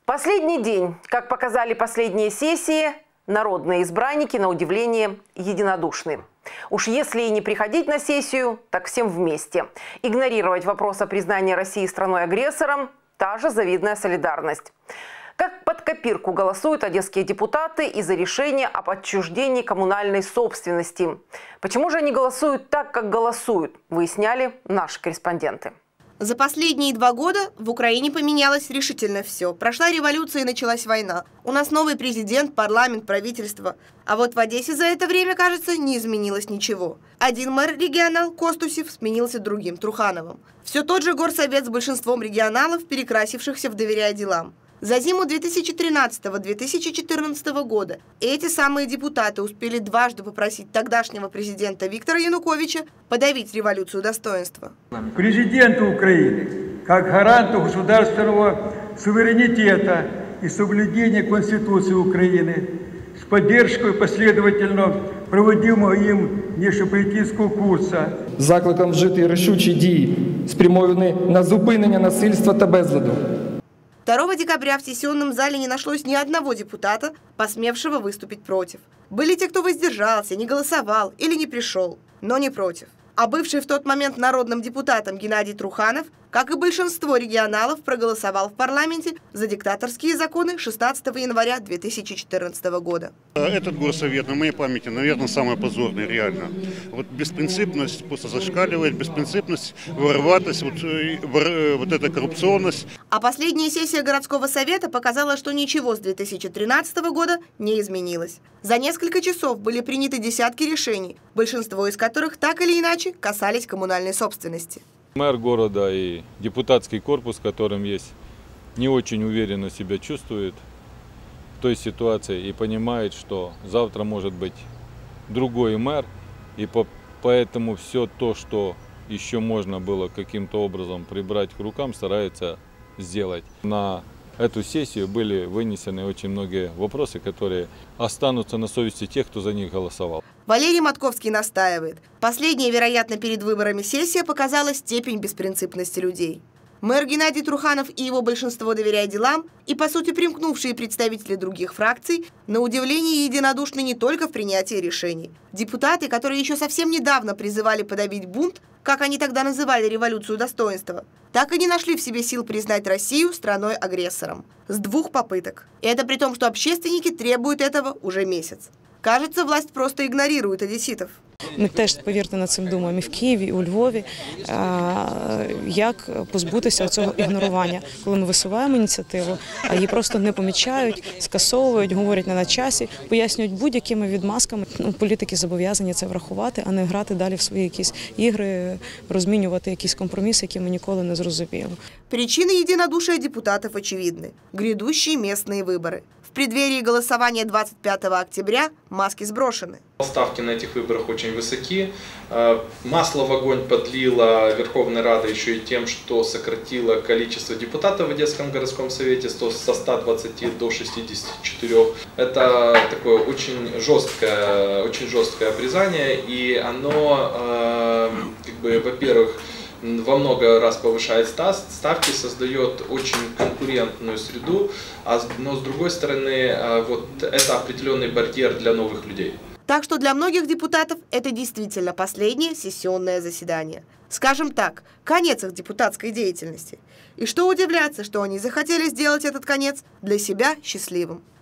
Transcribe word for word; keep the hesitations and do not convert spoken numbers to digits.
Последний день, как показали последние сессии, народные избранники, на удивление, единодушны. Уж если и не приходить на сессию, так всем вместе. Игнорировать вопрос о признании России страной-агрессором – та же завидная солидарность. Как под копирку голосуют одесские депутаты из-за решения об отчуждении коммунальной собственности. Почему же они голосуют так, как голосуют, выясняли наши корреспонденты. За последние два года в Украине поменялось решительно все. Прошла революция и началась война. У нас новый президент, парламент, правительство. А вот в Одессе за это время, кажется, не изменилось ничего. Один мэр-регионал, Костусев, сменился другим, Трухановым. Все тот же горсовет с большинством регионалов, перекрасившихся в доверяя делам. За зиму две тысячи тринадцатого — две тысячи четырнадцатого года эти самые депутаты успели дважды попросить тогдашнего президента Виктора Януковича подавить революцию достоинства. Президенту Украины, как гаранту государственного суверенитета и соблюдения Конституции Украины, с поддержкой последовательно проводимого им внешньополітичного курсу. Закликом вжити рішучі дії, спрямовані на зупинення насильства та безладу. второго декабря в сессионном зале не нашлось ни одного депутата, посмевшего выступить против. Были те, кто воздержался, не голосовал или не пришел, но не против. А бывший в тот момент народным депутатом Геннадий Труханов, как и большинство регионалов, проголосовал в парламенте за диктаторские законы шестнадцатого января две тысячи четырнадцатого года. Этот горсовет, на моей памяти, наверное, самый позорный, реально. Вот беспринципность просто зашкаливает, беспринципность, вороватость, вот, вот эта коррупционность. А последняя сессия городского совета показала, что ничего с две тысячи тринадцатого года не изменилось. За несколько часов были приняты десятки решений, большинство из которых так или иначе касались коммунальной собственности. Мэр города и депутатский корпус, которым есть, не очень уверенно себя чувствует в той ситуации и понимает, что завтра может быть другой мэр, и по, поэтому все то, что еще можно было каким-то образом прибрать к рукам, старается сделать. На эту сессию были вынесены очень многие вопросы, которые останутся на совести тех, кто за них голосовал. Валерий Матковский настаивает. Последняя, вероятно, перед выборами сессия показала степень беспринципности людей. Мэр Геннадий Труханов и его большинство доверяя делам, и, по сути, примкнувшие представители других фракций, на удивление единодушны не только в принятии решений. Депутаты, которые еще совсем недавно призывали подавить бунт, как они тогда называли революцию достоинства, так и не нашли в себе сил признать Россию страной-агрессором. С двух попыток. И это при том, что общественники требуют этого уже месяц. Кажется, власть просто игнорирует одеситов. Ми теж, повірте, над цим думаємо і в Києві, і у Львові, як позбутися цього ігнорування. Коли ми висуваємо ініціативу, а її просто не помічають, скасовують, говорять не на часі, пояснюють будь-якими відмазками. Ну, політики зобов'язані це врахувати, а не грати далі в свої якісь ігри, розмінювати якісь компроміси, які ми ніколи не зрозуміємо. Причины единодушия депутатов очевидны. Грядущие местные выборы. В преддверии голосования двадцать пятого октября маски сброшены. Ставки на этих выборах очень высоки. Масло в огонь подлила Верховная Рада еще и тем, что сократила количество депутатов в Одесском городском совете со ста двадцати до шестидесяти четырёх. Это такое очень жесткое, очень жесткое обрезание, и оно, как бы, во-первых, во много раз повышает ставки, создает очень конкурентную среду, но с другой стороны, вот это определенный барьер для новых людей. Так что для многих депутатов это действительно последнее сессионное заседание. Скажем так, конец их депутатской деятельности. И что удивляться, что они захотели сделать этот конец для себя счастливым.